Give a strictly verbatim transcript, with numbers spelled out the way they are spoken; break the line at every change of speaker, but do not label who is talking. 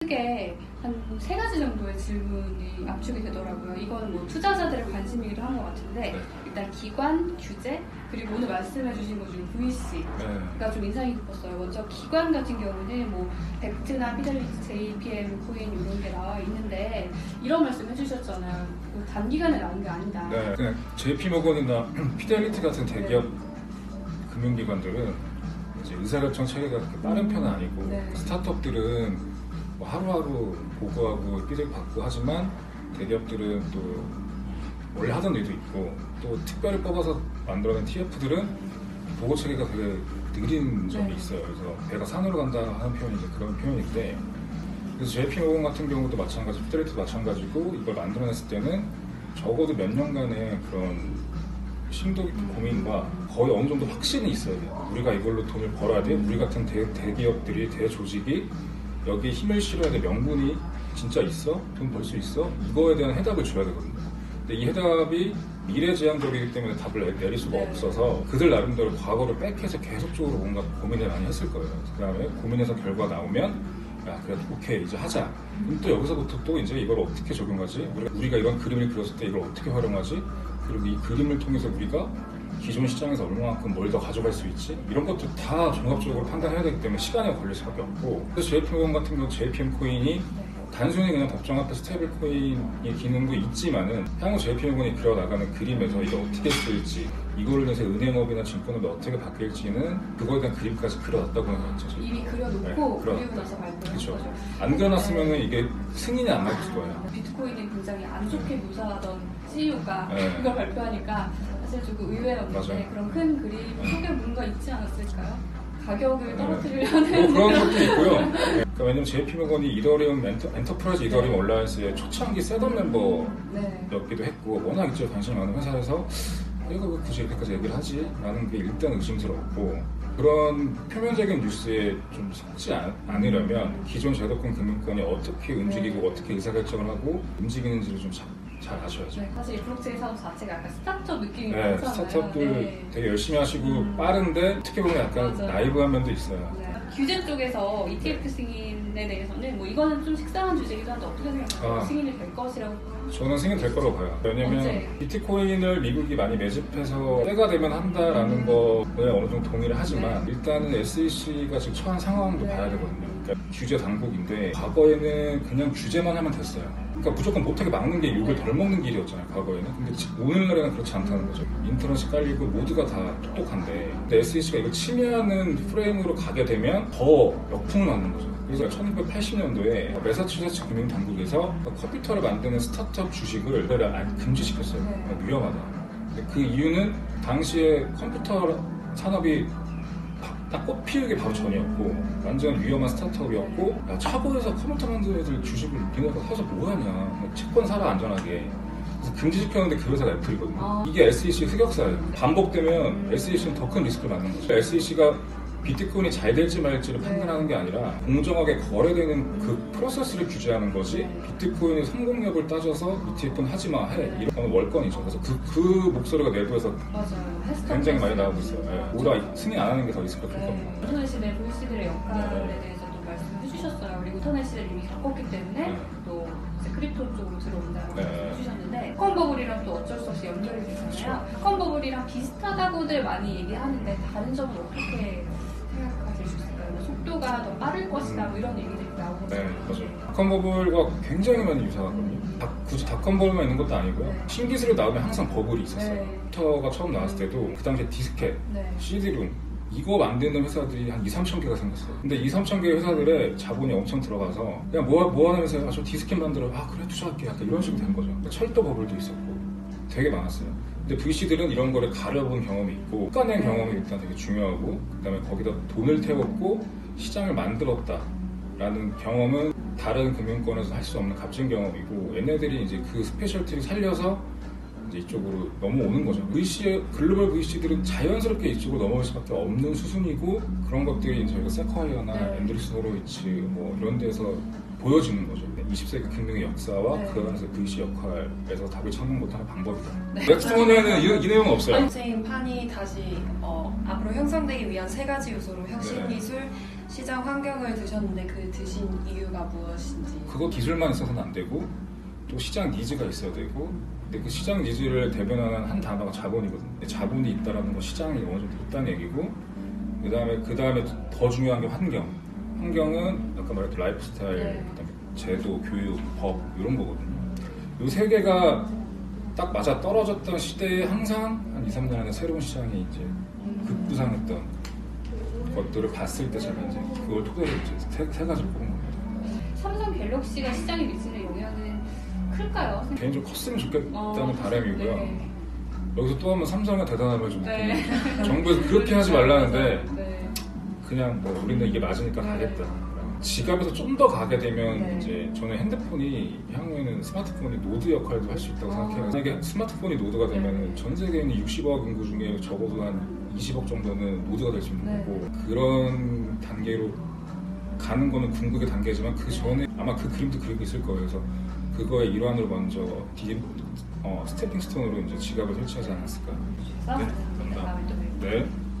크게 한 세 가지 정도의 질문이 압축이 되더라고요. 이건 뭐 투자자들의 관심이기도 한 것 같은데
네.
일단 기관, 규제, 그리고 오늘 말씀해주신 것 중에 브이씨가 좀 인상이 깊었어요. 먼저 기관 같은 경우는 뭐 벡트나 피델리티, 제이피엠, 코인 이런 게 나와 있는데 이런 말씀 해주셨잖아요. 뭐 단기간에 나온 게 아니다.
네, 그냥 제이피모건이나 피델리티 같은 대기업
네.
금융기관들은 이제 의사결정 체계가 그렇게 빠른 편은 아니고
네.
스타트업들은 뭐 하루하루 보고하고 피드백 받고 하지만 대기업들은 또 원래 하던 일도 있고 또 특별히 뽑아서 만들어낸 티에프들은 보고 체계가 되게 느린 점이
네.
있어요. 그래서 배가 산으로 간다 하는 표현이 이제 그런 표현인데, 그래서 제이피모건 같은 경우도 마찬가지, 피델리티도 마찬가지고 이걸 만들어냈을 때는 적어도 몇 년간의 그런 심도 깊은 고민과 거의 어느 정도 확신이 있어야 돼요. 우리가 이걸로 돈을 벌어야 돼. 우리 같은 대, 대기업들이, 대조직이 여기에 힘을 실어야 돼. 명분이 진짜 있어? 돈 벌 수 있어? 이거에 대한 해답을 줘야 되거든요. 근데 이 해답이 미래지향적이기 때문에 답을 내릴 수가
네.
없어서 그들 나름대로 과거를 백해서 계속적으로 뭔가 고민을 많이 했을 거예요. 그 다음에 고민해서 결과 나오면 야, 그래도 오케이, 이제 하자. 그럼 또 여기서부터 또 이제 이걸 어떻게 적용하지? 우리가, 우리가 이런 그림을 그렸을 때 이걸 어떻게 활용하지? 그리고 이 그림을 통해서 우리가 기존 시장에서 얼마만큼 뭘 더 가져갈 수 있지? 이런 것도 다 종합적으로 판단해야 되기 때문에 시간이 걸릴 수밖에 없고, 그래서 제이피모건 같은 경우 제이피엠 코인이 단순히 그냥 법정 앞에 스테이블 코인의 기능도 있지만은 향후 제이피모건이 그려나가는 그림에서 이게 어떻게 쓰일지, 이거를 해서 은행업이나 증권업이 어떻게 바뀔지는 그거에 대한 그림까지 그려놨다고 하는 거죠.
이미 그려놓고
네,
그리고 나서 발표한
그렇죠.
거죠.
안 그려놨으면
네.
이게 승인이 안 나올 거예요.
비트코인이 굉장히 안 좋게 묘사하던 씨이오가
네.
이걸 발표하니까 사실 조금 의외였는데
맞아요.
그런 큰 그림 속에 뭔가 있지 않았을까요? 가격을
네.
떨어뜨리려는
뭐 그런 것도 있고요. 네. 그러니까 왜냐면 제이피모건이 이더리움 엔터, 엔터프라이즈 이더리움
네.
얼라이언스의 초창기 세던
네.
멤버였기도 했고, 워낙 이쪽에 관심이 많은 회사에서 이거 왜 굳이 이렇게까지 얘기를 하지? 라는 게 일단 의심스럽고, 그런 표면적인 뉴스에 좀 속지 않, 않으려면 기존 제도권 금융권이 어떻게 움직이고
네.
어떻게 의사결정을 하고 움직이는지를 좀 잘 아셔야죠.
네, 사실 이 블록체인 사업 자체가 약간 스타트업 느낌이
네,
많잖아요.
스타트업들
네.
되게 열심히 하시고
음.
빠른데 어떻게 보면 약간
맞아요.
나이브한 면도 있어요.
네. 규제 쪽에서 이티에프 승인에 대해서는 뭐 이거는 좀 식상한 주제이기도 한데 어떻게 생각하세요?
아.
승인이 될 것이라고?
저는 승인 될 거라고 봐요. 왜냐면
언제?
비트코인을 미국이 많이 매집해서 때가 되면 한다라는 거에 어느 정도 동의를 하지만
네.
일단은 에스이씨가 지금 처한 상황도
네.
봐야 되거든요. 그러니까 규제 당국인데 과거에는 그냥 규제만 하면 됐어요. 그러니까 무조건 못하게 막는 게 욕을 덜 먹는 길이었잖아요, 과거에는. 근데 오늘날에는 그렇지 않다는 거죠. 인터넷이 깔리고 모두가 다 똑똑한데, 근데 에스이씨가 이걸 침해하는 프레임으로 가게 되면 더 역풍을 맞는 거죠. 그래서 천구백팔십 년도에 매사추세츠 금융당국에서 컴퓨터를 만드는 스타트업 주식을 금지시켰어요.
네.
위험하다. 근데 그 이유는 당시에 컴퓨터 산업이 딱 꽃피우기 바로 전이었고 완전 위험한 스타트업이었고, 야, 차고에서 컴퓨터 만드는 애들 주식을 니네가 사서 뭐하냐, 채권 사라 안전하게. 그래서 금지시켰는데 그 회사가 애플이거든요.
아.
이게 에스이씨 흑역사예요. 반복되면 에스이씨는 더 큰 리스크를 받는 거죠. 에스이씨가 비트코인이 잘 될지 말지를
네. 판단하는
판단하는 게 아니라 공정하게 거래되는 그 프로세스를 규제하는 거지, 비트코인의 성공력을 따져서 이티에프는 하지마 해, 이런 건 월권이죠. 그래서 그, 그 목소리가 내부에서
맞아요. 해스터
굉장히 많이
패스.
나오고 있어요. 네. 오히려 승인 안 하는 게 더 리스크가 클 겁니다.
네. 인터넷 시대 브이씨들의 역할에
네.
대해서 또 말씀해 주셨어요. 그리고 인터넷 시대를 이미 겪었기 때문에
네.
또 이제 크립토 쪽으로 들어온다고
네.
말씀해 주셨는데, 닷컴 버블이랑 또 어쩔 수 없이 연결이 되잖아요. 닷컴 버블이랑 비슷하다고들 많이 얘기하는데 다른 점은 어떻게 생각하실 수 있을까요? 뭐 속도가 더 빠를 것이다, 뭐 이런 얘기들이 나오거든요.
네, 맞아요. 닷컴버블과 굉장히 많이 유사하거든요. 다, 굳이 닷컴버블만 있는 것도 아니고요.
네.
신기술이 나오면 항상 버블이 있었어요.
네.
컴퓨터가 처음 나왔을 때도 그 당시에 디스켓,
네.
씨디룸 이거 만드는 회사들이 한 이삼천 개가 생겼어요. 근데 이삼천 개의 회사들의 자본이 엄청 들어가서 그냥 뭐, 뭐 하는 회사야? 아, 저 디스켓 만들어. 아, 그래, 투자할게. 약간 이런 식으로 된 거죠. 철도 버블도 있었고 되게 많았어요. 근데 브이씨들은 이런 거를 가려본 경험이 있고 흑가낸 경험이 일단 되게 중요하고, 그 다음에 거기다 돈을 태웠고 시장을 만들었다라는 경험은 다른 금융권에서 할 수 없는 값진 경험이고, 얘네들이 이제 그 스페셜티를 살려서 이제 이쪽으로 넘어오는 거죠. 브이씨, 글로벌 브이씨들은 자연스럽게 이쪽으로 넘어올 수밖에 없는 수순이고, 그런 것들이 저희가 세콰이어나
네.
앤드리슨 호로위츠 뭐 이런 데서 보여지는 거죠. 이십 세기 금융의 역사와
네.
그 안에서 브이씨 역할에서 답을 찾는 것도 하나의 방법이다.
네.
넥스트 원에는 이, 이 내용은 없어요.
블록체인 판이 다시 어, 앞으로 형성되기 위한 세 가지 요소로 혁신
네.
기술, 시장 환경을 드셨는데 그 드신 이유가 무엇인지.
그거 기술만 있어서는 안 되고 또 시장 니즈가 있어야 되고 근데 그 시장 니즈를 대변하는 한 단어가 자본이거든요. 자본이 있다라는 건 시장이 어느 정도 있다는 얘기고 그 다음에 그 다음에 더 중요한 게 환경. 환경은 아까 말했던 라이프 스타일,
네.
그다음에 제도, 교육, 법 이런 거거든요. 이 세 개가 딱 맞아 떨어졌던 시대에 항상 한 이, 삼 년 안에 새로운 시장이 이제 급부상했던 것들을 봤을 때 제가 이제 그걸 토대로 이제 세, 세 가지를 뽑은 겁니다.
삼성 갤럭시가 시장에 미치는 영향은 클까요?
개인적으로 컸으면 좋겠다는
어,
바람이고요.
네.
여기서 또 한번 삼성의 대단함을 좀
네.
느끼는 정부에서 그렇게 하지 말라는데
네.
그냥 뭐 우리는 이게 맞으니까
네.
가겠다. 지갑에서 좀 더 가게 되면
네.
이제 저는 핸드폰이 향후에는 스마트폰이 노드 역할도 할 수 있다고
아.
생각해요. 만약에 스마트폰이 노드가 되면
네.
전 세계에 있는 육십억 인구 중에 적어도 한 이십억 정도는 노드가 될 수 있는
네.
거고 그런 단계로 가는 거는 궁극의 단계지만 그 전에 아마 그 그림도 그리고 있을 거예요. 그래서 그거의 일환으로 먼저 디, 어, 스태핑 스톤으로 이제 지갑을 설치하지 않았을까.
네.
네, 감사합니다.
다음에 또 봬요.
네.